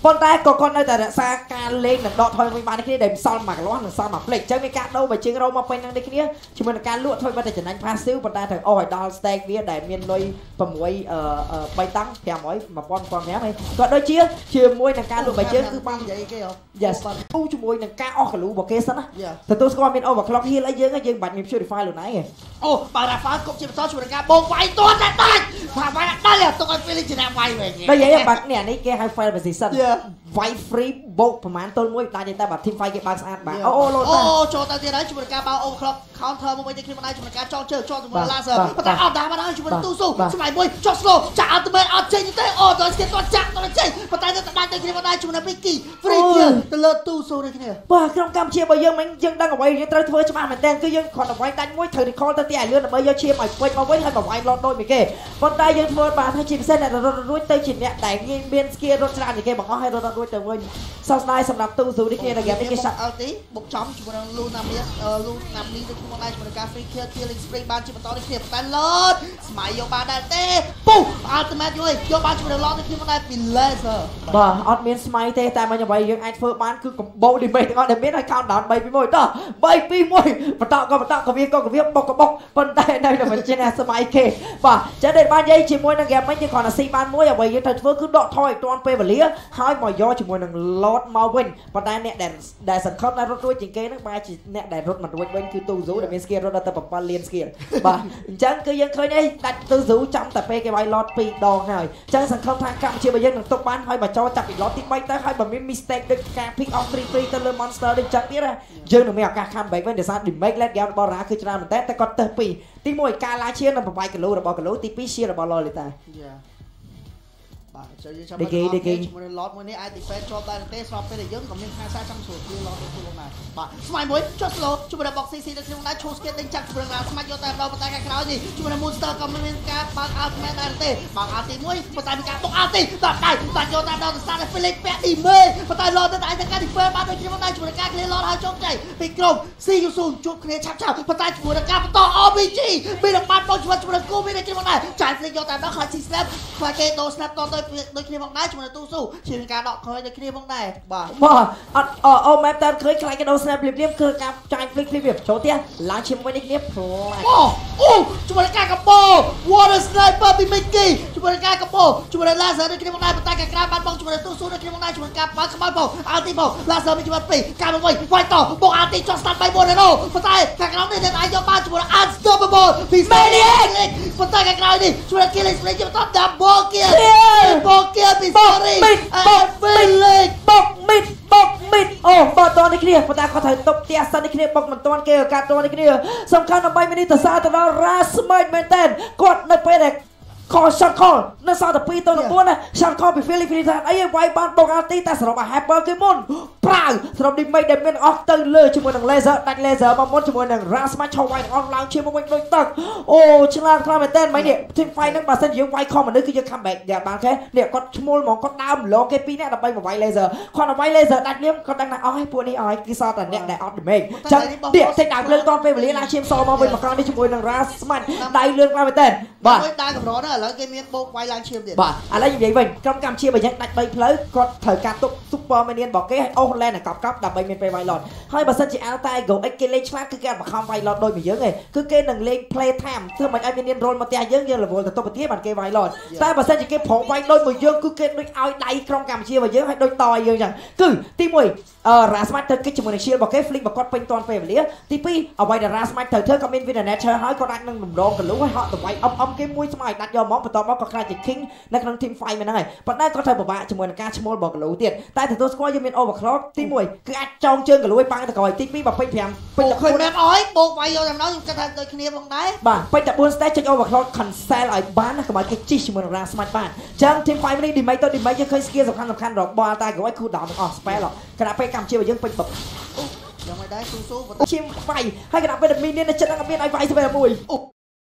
ប៉ុន្តែក៏គាត់នៅតែរក្សាការលេងនិងដកថយវិញបានគ្នាដែលសល់មកកន្លោះនិងសល់មកផ្លេចអញ្ចឹងមានការដូរបើជើងរោមកពេញនឹងនេះគ្នាជាមួយនឹងការលក់ធ្វើបាត់តែចំណេញ passive ប៉ុន្តែត្រូវអស់ឲ្យដល់ stake វាដែលមានលុយ6អឺ3តាំង500 1500ហើយក៏ដូចជាជាមួយនឹងការលក់បើជើងគឺបាននិយាយគេហ៎ Yes ទូជាមួយនឹងការអស់កលូរបស់គេសិនណាទទួលស្គាល់មាន overclock heal អីយើងយើងបាច់មាន purify លូនឯងអូបើ Rafael គប់ជាបន្តជួយនឹងការបងវាយទាត់តែដាច់ថាវាយដាច់ទុកឲ្យ feeling ជាអ្នកវាយវិញដល់និយាយបាត់នេះនេះគេហៅ file position វាយ free បូកប្រហែលទល់មួយដាច់តែបើ team fight គេបើកស្អាតបាទអូអូលោតអូចូលទៅទៀតហើយជួយនឹងការបើ overclock counter មកវិញទៅគ្នាមិនដែរជួយនឹងការចងជើងជាប់ជាមួយ laser ប៉ុន្តែអត់ដែរបានហើយជួយនឹងទូស៊ូស្មៃមួយចុះ slow ចាក់ ultimate អត់ចេញទេអូដល់ស្គីគាត់ចាក់ដល់ចេញប៉ុន្តែទៅដាច់ទៅគ្នាមិនដែរជួយនឹង Vicky free kill ទៅលើទូស៊ូនេះគ្នាបាទក្រុមកម្ពុជារបស់យើងមិញយើងដឹងអ្វីយើងត្រូវធ្វើច្បាស់មែនតើគឺយើងគ្រាន់តែវាយដាច់មួយត្រូវ recall ទៅទីឲ្យលឿនដើម្បីយកឈាមឲ្យពេញមកវិញហើយបើវាយឡតដូចពីគេប៉ុន្តែយើងធ្វើបានថាជាពិសេសអ្នករត់រួចទៅជាអ្នកដែលងាយមាន skill រត់ច្រើនជាងគេបង្អស់ឲ្យរត់រួចទៅវិញសោកស្ដាយសម្រាប់ទូស៊ូនេះគ្នាដែលគេគេសាក់អត់ទេបុកចំជាមួយនឹងលូណាមៀលូណាមនីទៅក្នុងដៃជាមួយនឹងការ free kill killing spree បានជាបន្តនេះគ្នាប៉ុន្តែឡតស្មៃយកបានដែរទេពុះ ultimate យល់យកបានជាមួយនឹងឡតទៅគ្នាដែរពី laser បាទអត់មានស្មៃទេតែមិនអ្វីយើងអាចធ្វើបានគឺកំបោ damage ទាំងអស់ដែលមានឲ្យ count down 3 2 1តោះ 3 2 1បន្តក៏បន្តក៏វាក៏វាបុកក៏បុកប៉ុន្តែនៅតែមិនជាស្មៃគេបាទចឹងដែលបាននិយាយជាមួយនឹង game មិញយើងគ្រាន់តែស៊ីបានមួយអ្វីយើងត្រូវធ្វើគឺដកថយឲ្យទាន់ពេលវេលាហើយមកយកជាមួយនឹង load មកវិញប៉ុន្តែអ្នកដែលដែលសង្ឃឹមដែលរត់រួចជាងគេហ្នឹងបែរជាអ្នកដែលរត់មិនរួចវិញគឺទូស៊ូដែលមាន skill រត់ដល់ទៅ7លាន skill បាទអញ្ចឹងគឺយើងឃើញឯងដាច់ទូស៊ូចំតែពេលគេវាយ load 2ដងហើយអញ្ចឹងសង្ឃឹមថាកម្ពុជារបស់យើងនឹងទប់បានហើយបើចូលចាប់ពី load ទី3ទៅហើយបើមាន mistake ដូចការ pick off free free ទៅលើ monster ដូចចឹងទៀតណាយើងនឹងមានឱកាស comeback វិញដោយសារ damage late game របស់ Ra គឺច្រើនមែនតើតែគាត់ទៅពីទី1ការឡាឈាននិងប្រវាយកលូរបស់កលូទី2ឈានរបស់ Lolita បាទចូលយើងចាំមើលជាមួយនឹង lot មួយនេះអាច defend ជាប់ដែរទេស្របពេលដែលយើងក៏មានខាសាចាំស្រួលគឺ lot ទៅខ្លួនដែរបាទស្មៃមួយចុះ slow ជាមួយនឹង box cc ទៅក្នុងដែរឈូស្គេតដេញចាក់ជាមួយនឹងស្មាច់យកតែម្ដងប៉ុន្តែខាងក្រោយនេះជាមួយនឹង monster ក៏មានការបើក ultimate ដែរទេបើក ulti មួយប៉ុន្តែមានការបុក ulti ដល់ដៃបាច់យកតែម្ដងទៅស្ដាប់ Felix ពាក់ image ប៉ុន្តែ lot ទៅតែតែការ defend បានដូចគ្នាមកដែរជាមួយនឹងការ clear lot ហើយជោគជ័យពីក្រុម see you soon ជួបគ្នាឆាប់ឆាប់ប៉ុន្តែជាមួយនឹងការបន្ត R P G មាននឹងបានបងជាមួយនឹងគូមានដូចគ្នាមកដែរចាយ Felix យកតែម្ដងខ្លាច see snap ខ្លាចគេដូរ snap តទៅដូចគ្នាមកដែរជាមួយនឹងទូស៊ូជាការដកខ້ອຍដូចគ្នាផងដែរបាទបាទអត់អូម៉ែតែឃើញខ្លាចគេដូរ snap ភ្លាមៗគឺការចាយ flick ភ្លាមៗចូលទៀតឡើងជាមួយនេះគ្នាផ្លាច់អូអូជាមួយនឹងការកបោ water sniper ពី Mickey ជាមួយនឹងការកបោជាមួយនឹង laser ដូចគ្នាផងដែរប៉ុន្តែការក្រៅបានបងជាមួយនឹងទូស៊ូដូចគ្នាផងដែរជាមួយនឹងការបើកក្បាលបង ulti បង laser មានជាមួយពីរការមកវិញវាយតបង ulti ចុះ stand by 4 0ប៉ុន្តែខាងក្រៅនេះអាចយកបានជាមួយនឹង unstoppable ពី Maniac ប៉ុន្តែខាងក្រៅនេះជួយ killing spree ជាបន្ត double kill double kill ពី sorry បុក Felix បុក mid បុក mid អូបើតនេះគ្នាប៉ុន្តែគាត់ត្រូវទប់ផ្ទះសិននេះគ្នាបុកមិនទាន់គេឱកាសតនេះគ្នាសំខាន់ដើម្បីមីនីទៅសារទៅដល់ Ra Smite មែនតើគាត់នៅពេលដែល call shot call នៅសល់តែ2ទៅ9ណា shot call ពី Felix ថាអីវាយបានបុក ulti តែសរុបឲ្យ hyper គេមុនប្រាវសរុប damage ដែលមានអស់ទៅលើជាមួយនឹង laser ដាច់ laser មកមុនជាមួយនឹង Ra Smite ឆោវាយអស់ឡើងឈាមមកវិញដូចទឹកអូឆ្លាតខ្លាំងមែនតើមិញនេះ team fight ហ្នឹងបើសិនជាយើងវាយខំមនុស្សគឺយើង comeback យ៉ាងបានគេនេះគាត់ឈ្មោលហ្មងគាត់ដើមឡងគេពីរនាក់ដើម្បីមកវាយ laser គាត់ទៅវាយ laser ដាច់លៀមគាត់ដឹងថាអស់ហើយពួកនេះអស់ហើយគឺសល់តែអ្នកដែលអត់ damage ចឹងទៀតតិចដើមលើតពេលវេលាឡើងឈាមសមកវិញមកក្រោយនេះជាមួយនឹង Ra Smite ដៃលឿនខ្លាំងមែនតើបាទដើរកម្រហ្នឹងឥឡូវគេមានបោកវាយឡើងឈាមទៀតបាទឥឡូវនិយាយវិញក្រុមកម្ពុជាបើយើងដាច់3ផ្លូវគាត់ត្រូវការទុក super minion របស់គេឲ្យអូស lane កប់កប់ដើម្បីមានពេលវាយ lot ហើយបើសិនជា Alta Go X គេលេងឆ្លាតគឺគេអត់បង្ខំវាយ lot ដូចពីយើងទេគឺគេនឹងលេង play time ធ្វើមិនឲ្យមាន minion roll មកផ្ទះយើងយើង level ទៅតុបប្រទាបានគេវាយ lot តែបើសិនជាគេប្រងវាយដូចមួយយើងគឺគេដូចឲ្យដៃក្រុមកម្ពុជារបស់យើងឲ្យដូចតឲ្យយើងចឹងគឺទី1អឺ Ra Smite ទៅគេជាមួយនឹង shield របស់គេ flick របស់គាត់ពេញតាន់ពេលវេលាទី2អ្វីដែល Ra Smite ត្រូវធ្វើក៏មាន win nature ហើយគាត់អាចនឹងតម្រងកលូឲ្យហក់ទៅវាយអឹមអឹមគេមួយស្មើឲ្យដាច់យកមកបន្ទាប់មកក៏ខ្លាចជា king នៅក្នុង team fight មែនហ្នឹងហើយប៉ុន្តែគាត់ត្រូវពិបាកជាមួយនឹងការឈ្មោះរបស់កលូទៀតតែទទួលស្គាល់យើងមាន overclock ទី1គឺអាចចងជើងកលូឲ្យប៉ាំងទៅក្រោយទី2 25ពេញតែឃើញមែនអើយបោកវាយយកតែម្ដងខ្ញុំគិតថាដូចគ្នាផងដែរបាទពេញតែ4 stage ចុច overclock cancel ឲ្យបានណាកុំឲ្យគេជីជាមួយនឹង Ra Smite បានអញ្ចឹង team fight នេះ damage ទៅ damage យើងឃើញ skill សំខាន់សំខាន់របស់ Alta Go X គូដោwn ទាំងអស់ spell គណៈពេលកម្ពុជារបស់យើងពេញបឹកយ៉ាងមិនដែរស៊ូស៊ូឈាមវាយហើយគណៈពេល minion នៅចិត្តហ្នឹងមានឲ្យវាយស្បែកមួយអូចា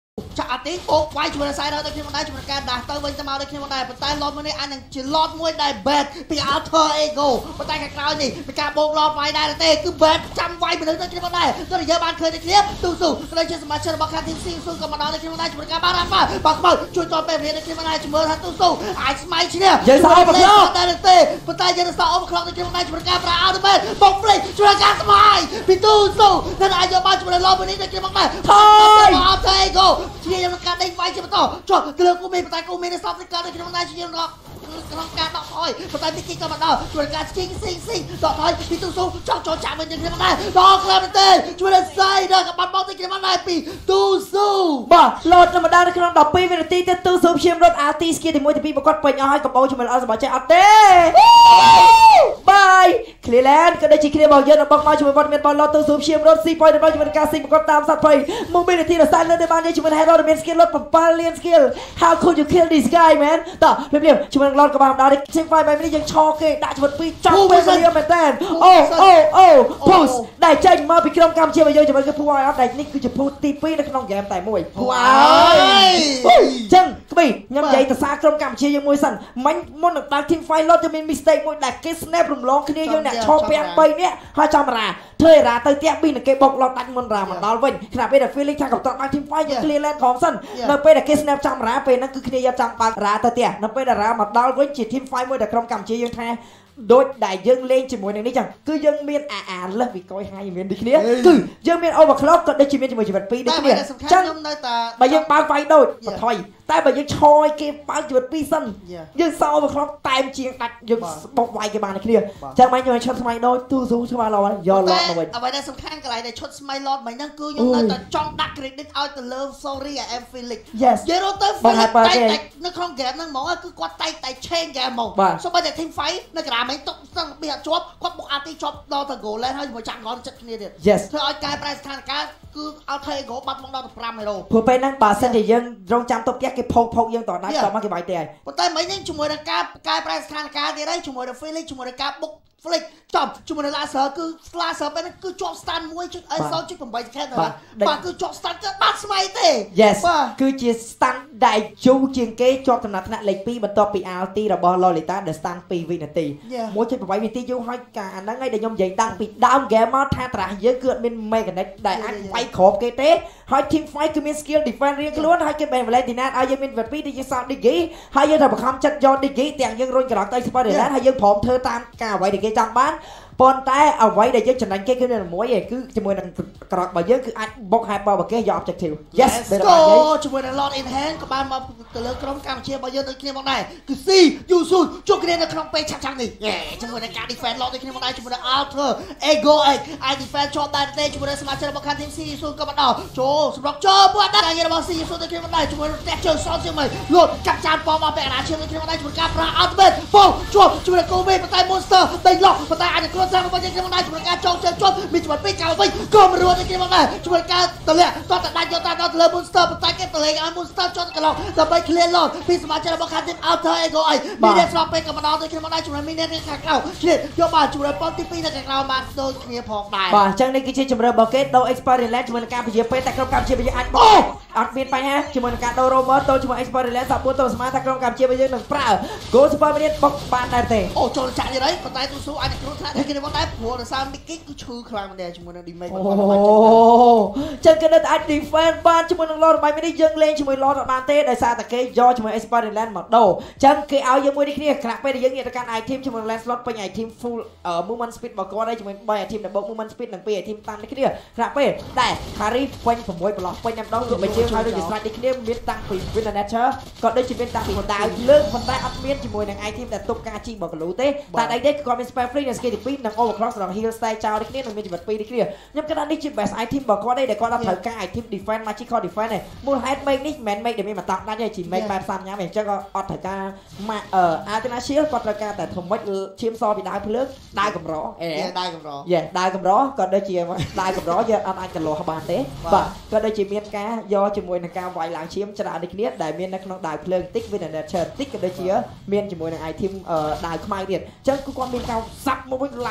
អត់ទេបោកវាយជាមួយសាយដល់ទៅខ្ញុំដែរជាមួយការដាស់ទៅវិញទៅមកទៅខ្ញុំដែរប៉ុន្តែឡតមួយនេះអាចនឹងជាឡតមួយដែល bad ពី alter ego ប៉ុន្តែខាងក្រោយនេះពីការបោកឡតវាយដែរទេគឺ bad ចាំវាយមនុស្សទៅខ្ញុំដែរទៅយើងបានឃើញតែគ្នាទូស៊ូទៅជាសមាជិករបស់ខាងទីមស៊ីស៊ូក៏មកដល់ទៅខ្ញុំដែរជាមួយការបានរ៉ាហ្វាបាក់ខ្មៅជួយតពេលវេលាទៅខ្ញុំដែរជាមួយថាទូស៊ូអាចស្មៃឈ្នះយើងសោបខ្លោដែរទេប៉ុន្តែយើងសោបខ្លោទៅខ្ញុំដែរជាមួយការប្រាអត់មែនបោកភ្លេចជួយការស្មៃពីទូស៊ូនឹងអាចយកបានជាមួយឡតមួយនេះទៅខ្ញុំដែរថយ alter ego ជាយើងការដេញវាយជាបន្តចុះទៅលើគូមីប៉ុន្តែគូមីនេះសោបទៅការទៅខ្ញុំដែរជាយើងរកក្នុងការដកថយប៉ុន្តែពីគេក៏មកដល់ជួយការស្គីងស៊ីងស៊ីងដកថយពីទូស៊ូចង់ចូលចាក់វិញទៅខ្ញុំដែរដល់ក្លាប់ទេជួយដល់សៃដល់ក៏បាត់បង់ទៅខ្ញុំដែរពីទូស៊ូបាទលោតមកដល់ក្នុង12វិនាទីទៅទូស៊ូព្យាមរត់អាទីស្គីទី1ទី2ប្រកបពេញអស់ហើយកំបោជាមួយអត់សប្បាយចិត្តអត់ទេបាយ Cleland ក៏ដូចជាគ្នារបស់យើងរបស់មកជាមួយវត្តមានបលលោតទូស៊ូព្យាមរត់ស៊ីប៉ុយដល់ជាមួយការស៊ីប្រកបតាមសត្វភ័យមួយវិនាទីដល់សាយលើទៅបានយើងជាមួយ Hero មាន skill លត់7លាន skill How could you kill this guy man តោះភ្លាមៗជាមួយឡតក៏បានដល់នេះ Five នេះយើងឆោគេដាក់ជីវិតពីរចង់ពេលវេលាមែនតើអូអូអូ push ដែលចេញមកពីក្រុមកម្ពុជារបស់យើងជាមួយគឺពូឲ្យអត់ដែលនេះគឺជាពូទី2នៅក្នុងហ្គេមតែមួយពូអើយចឹងក្បីខ្ញុំនិយាយទៅសារក្រុមកម្ពុជាយើងមួយសិនមិញមុននឹងដល់ team fight ឡតយើងមាន mistake មួយដែលគេ snap រំលងគ្នាយើងអ្នកឆោពាំង3នាក់ហើយចំរាធ្វើឲ្យរាទៅផ្ទះពីនឹងគេបុកឡតដាច់មុនរាមកដល់វិញខណៈពេលដែល feeling ថាកំតត់ដល់ team fight យើង clear lane ផងសិននៅពេលដែលគេ snap ចំរាពេលហ្នឹងគឺគ្នាយកចង់បើករាទៅផ្ទះនៅពេលដែលរាមកដល់វិញជា team fight មួយដែលក្រុមកម្ពុជាយើងថាដូចដែលយើងលេងជាមួយនឹងនេះចឹងគឺយើងមានអាអាលើសពីកយហើយមានដូចគ្នាគឺយើងមាន overclock ក៏ដូចជាមានជាមួយជីវិតពីរដូចគ្នាចឹងខ្ញុំនៅតែបើយើងបើកវាយដូចបន្ថយតែបើយើងឆយគេបើកជីវិតពីរសិនយើងសោ overclock តែមជាងដាច់យើងបុកវាយគេបានដូចគ្នាចឹងមិនខ្ញុំឈុតស្មៃដូចទូស៊ូស្មាឡតយកឡតមកវិញអ្វីដែលសំខាន់កន្លែងដែលឈុតស្មៃឡតមិញហ្នឹងគឺខ្ញុំនៅតែចង់ដាក់ credit ឲ្យទៅលើ sorry I am Felix យើងរត់ទៅ Felix តែនៅក្នុង game ហ្នឹងហ្មងគឺគាត់តែតែ change game ហ្មងសូម្បីតែ team fight នៅក្រាមមិញទុកស្ទឹងពីអត់ជាប់គាត់បុកអាទីជាប់ដល់ទៅ goal lane ហើយជាមួយចាក់ងល់ចិត្តគ្នាទៀតធ្វើឲ្យកែប្រែស្ថានភាពគឺអត់ធ្វើឲ្យ goal បាត់មកដល់15 hero ព្រោះពេលហ្នឹងបើសិនជាយើងរងចាំទុកផ្ទះគេផោកផោកយើងតដល់តមកគេបាយទេហើយប៉ុន្តែមិញហ្នឹងជាមួយនឹងការកែប្រែស្ថានភាពទៀតហើយជាមួយនឹង Felix ជាមួយនឹងការបុក Felix ចំជាមួយនឹង Laser គឺ Laser ពេលហ្នឹងគឺជាប់ stand មួយជិត eight second ទៅបាទគឺជាប់ stand គឺបាត់ស្មៃទេ Yes គឺជា stand ដែលជូរជាងគេជាប់ចំណាត់ថ្នាក់លេខ2បន្ទាប់ពី Alti របស់ Lolita ដែល stand 2វិនាទី one point eight វិនាទីយូរហើយការអាហ្នឹងឯងដែលខ្ញុំនិយាយតាំងពីដើម game មកថាត្រាស់យើងគឺអត់មាន mechanic ដែលអាចវាយក្របគេទេហើយ team fight គឺមាន skill defense រៀងខ្លួនហើយគេបាន Valentina ឲ្យយើងមានវិធីដែលយើងសោត Digi ហើយយើងត្រូវបង្ខំចិត្តយក Digi ទាំងយើងរុញក្រោកទៅ Spider-Man ហើយយើងព្រមធ្វើតាមការអ្វីដែលគេចង់បានប៉ុន្តែអ្វីដែលយើងចំណេញគេគឺនៅមួយឯងគឺជាមួយនឹងក្រោករបស់យើងគឺអាចបុក hyper របស់គេយក objective yes ក៏ជាមួយនឹង Lord in hand ក៏បានមកទៅលើក្រុមកម្ពុជារបស់យើងដូចគ្នាមកដែរគឺ C Yusun ជួបគ្នានៅក្នុងពេលឆាប់ឆាប់នេះជាមួយនឹងការ defend Lord ដូចគ្នាមកដែរជាមួយនឹង Alter Ego ឯងអាច defend ជាប់ដែរទេជាមួយនឹងសមាជិករបស់ខាង team C Yusun ក៏មកដល់ចូលសម្រាប់ចូលពួកដែរការរបស់ C Yusun ដូចគ្នាមកដែរជាមួយនឹងផ្ទះជើងសនជាមួយលូតកាត់ចានប៉មកពាក់កណ្ដាលឈាមដូចគ្នាមកដែរជាមួយការប្រា ultimate បងជួបជាមួយនឹង Kobe ប៉ុន្តែ monster ដេញឡក់ប៉ុន្តែអាចនឹងសាំរបស់យើងខ្ញុំដែរជាមួយការចងជើងជន់មានច្បាប់ពីកៅវិញក៏មិនរួចទេខ្ញុំដែរជាមួយការតលាក់តតដាច់យកតាដល់ទៅលើ monster ប៉ុន្តែគេតលេងឲ្យ monster ជន់កន្លងដើម្បី clear load ពីសមាជិករបស់ខាង team Alter Ego អីមានអ្នកស្លាប់ពេលក៏មកដល់ទៅខ្ញុំដែរជាមួយមានអ្នកខាងក្រៅឆ្លៀតយកបានជាមួយប៉ុនទី2នៅខាងក្រៅបានដូចគ្នាផងដែរបាទអញ្ចឹងនេះគឺជាជំរឿរបស់គេដូរ Experiment ជាមួយនឹងការពជាពេលតែក្រុមកម្ពុជាយើងអាចបោះអត់មានបញ្ហាជាមួយនឹងការដូរ Robert ទៅជាមួយ Experiment សាប់ពួតទៅស្មានថាក្រុមកម្ពុជាយើងនឹងប្រើ Go Super Minute បុកបានដែរទេអូចូលចាក់ទៀតហើយប៉ុន្តែទូស៊ូអាចនឹងគ្រោះថ្នាក់តែគេមកដែរព្រោះដោយសារ Mickey គឺឈឺខ្លាំងមែនទេជាមួយនឹង damage របស់គាត់អូចឹងគេនៅតែអាច defend បានជាមួយនឹង Lord របស់នេះយើងលេងជាមួយ Lord អត់បានទេដោយសារតែគេយកជាមួយ Experiment មកដូរចឹងគេឲ្យយើងមួយនេះគ្នាខណៈពេលដែលយើងងាកទៅកាន់ item ជាមួយ Land Slot ពេញ item full movement speed របស់គាត់ហើយជាមួយ3 item ដែលបូក movement speed និង2 item តាមនេះគ្នាខណៈពេលដែល Harry ពេញ6ប្រឡោះពេញតែម្ដងលោកបញ្ជាឲ្យដូចជា slide នេះគ្នាមានតាំងពី Winner Nature ក៏ដូចជាមានតាំងពីដាវលើកប៉ុន្តែអត់មានជាមួយនឹង item ដែលទប់ការជីងរបស់ Glue ទេតែអីទេគាត់មាន spell free និង skill ទី2និង overclock សម្រាប់ heal style ចោលនេះគ្នានិងមានជីវិតពីរនេះគ្នាខ្ញុំគិតថានេះជា best item របស់គាត់ទេដែលគាត់អត់ត្រូវការ item defense magical defense ទេមូលហេតុ make នេះមិនមែន make ដែលមានមកតង់ដាច់ទេជា make បែបសាមញ៉ាំទេអញ្ចឹងក៏អត់ត្រូវការអឺ Athena Shield គាត់ត្រូវការតែធំមិចឈាមសពីដាវភ្លើងដាវកម្រអេដាវកម្រយេដាវកម្រក៏ដូចជាដាវកម្រយើងអត់អាចកន្លោះបានទេបាទក៏ដូចជាមានការយកជាមួយនឹងការវាយឡើងឈាមច្រើនដូចគ្នាដែលមាននៅក្នុងដាវភ្លើងតិច Winner Nature តិចក៏ដូចជាមានជាមួយនឹង item ដាវខ្មៅទៀតអញ្ចឹងគឺគាត់មានការសាប់មកវិញឡើង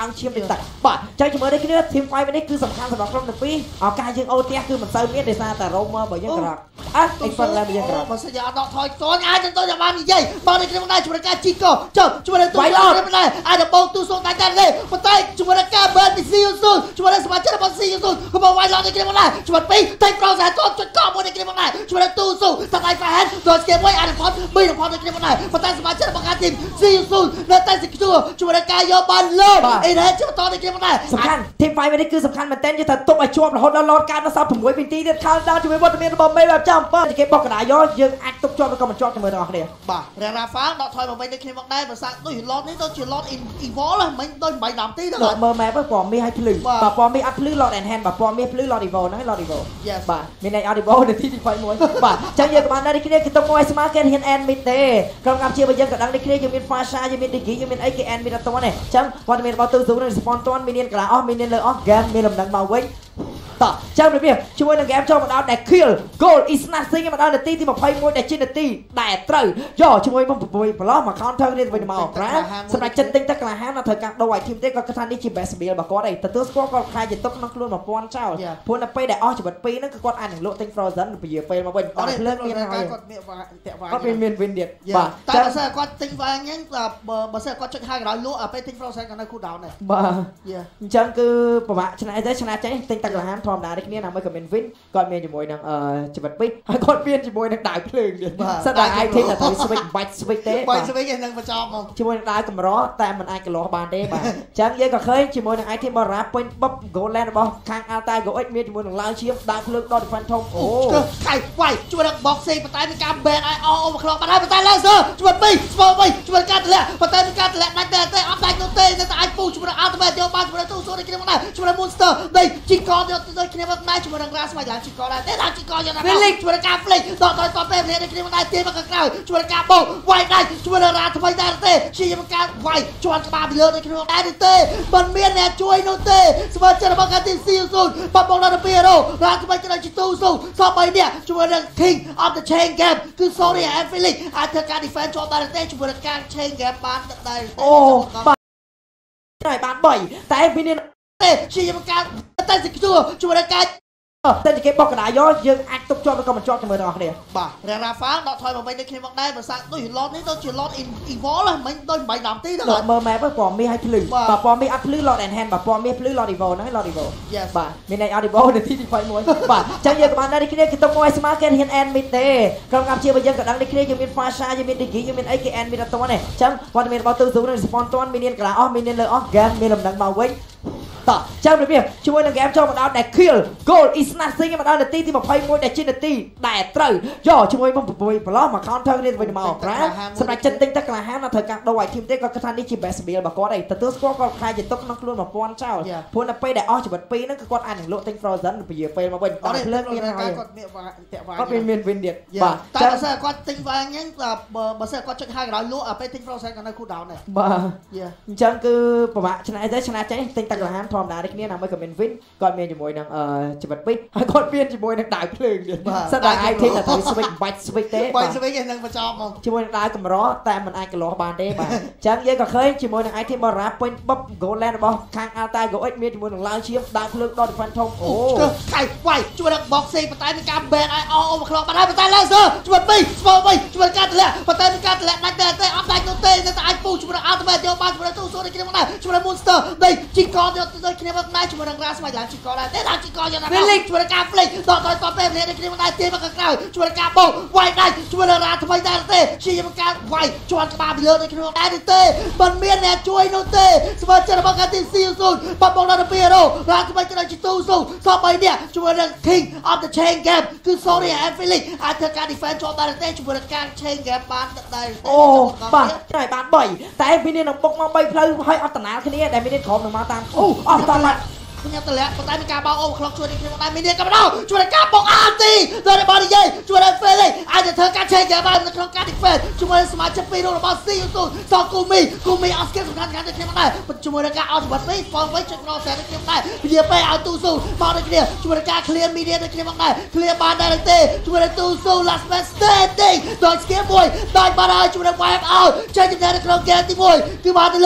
ឡើងឈាមតិចតិចបាទចឹងជាមួយនេះគ្នាធីម fight នេះគឺសំខាន់សម្រាប់ក្រុមទាំងពីរឱកាសយើងអូផ្ទះគឺមិនសូវមានដោយសារតែរោមបើយើងក្រោកអត់ expert ឡើងយើងក្រោកបើសិនជាអត់ដកថយតនអាចទៅតែបាននិយាយបងនេះខ្ញុំដែរជាមួយការជីកចុះជាមួយនឹងទូខ្ញុំដែរអាចទៅបងទូសូតែតែទេប៉ុន្តែជាមួយនឹងការបើពីស៊ីយូស៊ូជាមួយនឹងសមាជិករបស់ស៊ីយូស៊ូក៏មកវាយឡងនេះខ្ញុំដែរជាមួយពីតែប្រោសតែតចុចកមួយនេះខ្ញុំដែរជាមួយនឹងទូស៊ូតែដៃប្រហែលដូចគេមួយអាចផុតបីផុតនេះខ្ញុំដែរប៉ុន្តែសមាជិករបស់ការទីមស៊ីយូស៊ូនៅតែសិក្សាជាមួយនឹងការយកបានលើអីដែរជួយតនេះខ្ញុំដែរសំខាន់ធីម fight នេះគឺសំខាន់មែនទែនយើងត្រូវទុកឲ្យជាប់រហូតដល់ឡតកាត់ដល់សល់ប្រាំវិនាទីទៀតខោដល់ជាមួយវត្តមានរបស់មេបែបចាំបើគេបោះកណ្ដាលយកយើងអាចទុកជាប់ឬក៏មិនជាប់ជាមួយទាំងអស់គ្នាបាទរ៉ារ៉ាហ្វាដកថយមកវិញដូចគ្នាមកដែរបើសាក់ដូចឡតនេះដូចជាឡត evol ហ្នឹងដូចeightនាទីទៅមើលម៉ែបើពណ៌មាសឲ្យភ្លឺបើពណ៌មាសអត់ភ្លឺ lot and hand បើពណ៌មាសភ្លឺ lot evol ហ្នឹង lot evol បាទមានន័យ lot evol នាទីទី21បាទអញ្ចឹងយើងក៏បានដែរគ្នាគឺទុកមួយស្មើគេហ៊ាន end mid ទេក្រុមកម្ពុជារបស់យើងក៏ដឹងនេះគ្នាយើងមាន Fasha យើងមាន Digi យើងមានអីគេ end mid អត់ទាន់ទេអញ្ចឹងវត្តមានរបស់ទូស៊ូនឹង respond ទាន់មាននានកន្លះអស់មាននានលើអស់ game មានលំនឹងមកវិញតោះចាំរបៀបជាមួយនឹង game ចូលមកដល់ដែល kill goal is nothing មកដល់នាទីទីtwenty-oneដែលជានាទីដែលត្រូវយកជាមួយមកប្រឡោះមក counter គ្នាវិញមកប្រាសម្រាប់ចិត្តទិញទឹកក្លាហានដល់ត្រូវការដូរឲ្យធីមទេគាត់គិតថានេះជា best deal របស់គាត់ឯងទទួលស្គាល់គាត់ខ្លាចជាទុកក្នុងខ្លួនone thousandចោលព្រោះនៅពេលដែលអស់ជីវិតពីរហ្នឹងគឺគាត់អាចនឹងលក់ទិញ frozen ពជាពេលមកវិញអត់ភ្លើងមានហើយគាត់មានតាក់វាយគាត់មានមាន win ទៀតបាទតែបើសិនគាត់ទិញវាយហ្នឹងបើសិនគាត់ចុចហៅក្រោយលក់ពេលទិញ frozen គាត់នៅ cool down ដែរបាទអញ្ចឹងគឺពិបាកឆ្នៃទៅឆ្នៃចេះទិញទឹកក្លាហានធម្មតានេះគ្នាដើម្បីក៏មាន win គាត់មានជាមួយនឹងជីវិតពីរហើយគាត់មានជាមួយនឹងដាវភ្លើងទៀតសិតតែ item តែត្រូវ switch បាច់ switch ទេបាច់ switch ហ្នឹងបញ្ចប់មកជាមួយនឹងដាវកម្រតែមិនអាចកលាស់បានទេបាទអញ្ចឹងយើងក៏ឃើញជាមួយនឹង item របស់ Rap ពេញបប goal land របស់ខាង Alta Go X មានជាមួយនឹងឡើងឈាមដាវភ្លើងដល់ defense ធំអូខៃវាយជួយនឹង boxing ប៉ុន្តែមានការ ban ឲ្យអស់ overclock បានហើយប៉ុន្តែ laser ជួយពីស្មើវិញជួយការទម្លាក់ប៉ុន្តែមានការទម្លាក់ដាច់តែតែអត់ដាច់នោះទេតែអាចពូជួយ ultimate យកបានជួយទូសូនេះគ្នាមកដែរជួយ monster ដេកជីកយកដូចគ្នាមកដែរជួយនឹង Ras ស្មៃឡើងជីកដែរទេឡើងជីកយកណាជួយការ flick ដកទៅតពេលនេះគ្នាមកដែរទៀតមកក្រៅជួយការបោកវាយដៃជួយរ៉ាថ្មីដែរទេជាមកការវាយជន់ក្បាលពីលើដូចគ្នាដែរទេមិនមានអ្នកជួយនោះទេសមាជិករបស់ការទីស៊ីស៊ូនបបដល់ពីរ៉ូរ៉ាថ្មីទៅជីទូស៊ូសពបីនេះជួយនឹង King of the Chain Game គឺ Sorry and Felix អាចធ្វើការ defense ជាប់ដែរទេជួយនឹងការ Chain Game បានដែរអូបាទតែបាន3តែពីនេះទេជាមកការតែសិក្សាជួយនឹងការតែគេបោះកណ្ដាលយកយើងអាចទុកជាប់ឬក៏មិនជាប់ជាមួយទាំងអស់គ្នាបាទរ៉ារ៉ាហ្វាដកថយមកវិញដូចគ្នាមកដែរបើសាក់ដូចឡតនេះដូចជាឡត evol ហ្នឹងមិនដូចeightនាទីទៅមើលម៉ែបើពណ៌មាសឲ្យភ្លឺបើពណ៌មាសអត់ភ្លឺ lot and hand បើពណ៌មាសភ្លឺ lot evol ហ្នឹង lot evol បាទមានន័យ lot evol នាទីទីtwenty-oneបាទអញ្ចឹងយើងក៏បានដែរគ្នាគឺទុកមួយស្មើគេហ៊ាន end mid ទេក្រុមកម្ពុជារបស់យើងក៏ដឹងនេះគ្នាយើងមាន Fasha យើងមាន Digi យើងមានអីគេ end mid អត់ទាន់ទេអញ្ចឹងវត្តមានរបស់ទូស៊ូនឹង respond ទាន់មាននានកន្លះអស់មាននានលើអស់ game មានលំនឹងមកវិញតោះចាំរបៀបជាមួយនឹង game ចូលមកដល់ដែល kill goal is nothing មកដល់នាទីទីtwenty-oneដែលជានាទីដែលត្រូវយកជាមួយមកប្រឡោះមក counter គ្នាវិញមកប្រាសម្រាប់ចិត្តទិញទឹកក្លាហានដល់ត្រូវការដូរឲ្យធីមទេគាត់គិតថានេះជា best deal របស់គាត់ឯងទទួលស្គាល់គាត់ខ្លាចជាទុកក្នុងខ្លួនone thousandចោលព្រោះនៅពេលដែលអស់ជីវិតពីរហ្នឹងគឺគាត់អាចនឹងលក់ទិញ frozen ពជាពេលមកវិញអត់ភ្លើងមានហើយគាត់មានតាក់វាយគាត់មាន win ទៀតបាទតែបើសិនគាត់ទិញវាយហ្នឹងបើសិនគាត់ចុចហៅក្រោយលក់ពេលទិញ frozen គាត់នៅ cool down ដែរបាទអញ្ចឹងគឺពិបាកឆ្នៃទៅឆ្នៃចេះទិញទឹកក្លាហានធម្មតានេះគ្នាដើម្បីក៏មាន win គាត់មានជាមួយនឹងជីវិតពីរហើយគាត់មានជាមួយនឹងដាវភ្លើងទៀតសិតតែ item តែត្រូវ switch បាច់ switch ទេបាច់ switch ហ្នឹងបញ្ចប់មកជាមួយនឹងដាវកម្រតែមិនអាចកលាស់បានទេបាទអញ្ចឹងយើងក៏ឃើញជាមួយនឹង item របស់ Rap ពេញបប goal land របស់ខាង Alta Go X មានជាមួយនឹងឡើងឈាមដាវភ្លើងដល់ defense ធំអូខៃវាយជួយនឹង boxing ប៉ុន្តែមានការ ban ឲ្យអស់ overclock បានហើយប៉ុន្តែ laser ជួយពីស្មើវិញជួយការទម្លាក់ប៉ុន្តែមានការទម្លាក់ដាច់តែតែអត់ដាច់នោះទេតែអាចពូជួយ ultimate យកបានជួយទូសូនេះគ្នាមកដែរជួយ monster ដេកជីកយកដូចគ្នាមកដែរជួយនឹង Ras ស្មៃឡើងជីកដែរទេឡើងជីកយកណាជួយការ flick ដកទៅតពេលនេះគ្នាមកដែរទៀតមកក្រៅជួយការបោកវាយដៃជួយរ៉ាថ្មីដែរទេជាមកការវាយជន់ក្បាលពីលើដូចគ្នាដែរទេមិនមានអ្នកជួយនោះទេសមាជិករបស់ការទីស៊ីស៊ូនបបដល់ពីរ៉ូរ៉ាថ្មីទៅជីទូស៊ូសពបីនេះជួយនឹង King of the Chain Game គឺ Sorry and Felix អាចធ្វើការ defense ជាប់ដែរទេជួយនឹងការ Chain Game បានដែរអូបាទតែបាន3តែមាននឹងបុកមក3ផ្លូវហើយអត់តាណាគ្នាដែលមានក្រុមនឹងមកតាមអូអត់តាណាខ្ញុំទៅលាក់ប៉ុន្តែមានការបោកអូខ្លុកជួយនេះខ្ញុំដែរមាននេះក៏ដល់ជួយការបោកអានទីដល់របស់និយាយជួយដល់ Felix អាចទៅធ្វើការឆេកគេបាននៅក្នុងការ defense ជាមួយសមាជិកពីររបស់ ស៊ី ស៊ូសកគូមីគូមីអត់ស្គីសំខាន់ៗដូចខ្ញុំដែរជាមួយនឹងការអត់សម្បត្តិពីបងវិញជួយដល់តែខ្ញុំដែរវិជាពេលឲ្យទូស៊ូមកដូចគ្នាជួយនឹងការ clear media ដូចខ្ញុំដែរ clear បានដែរទេជួយដល់ទូស៊ូ last man standing ដល់ស្គីមួយដល់បានហើយជួយដល់ wipe out ចេញចំណែកនៅក្នុង game ទី1គឺបានទៅលើ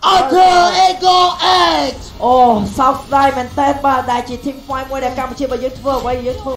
Alter Ego X អូសោកស្ដាយមែនតើបាទដែលជា team fight មួយដែលកម្ពុជាបើយើងធ្វើអ្វីយើងធ្វើ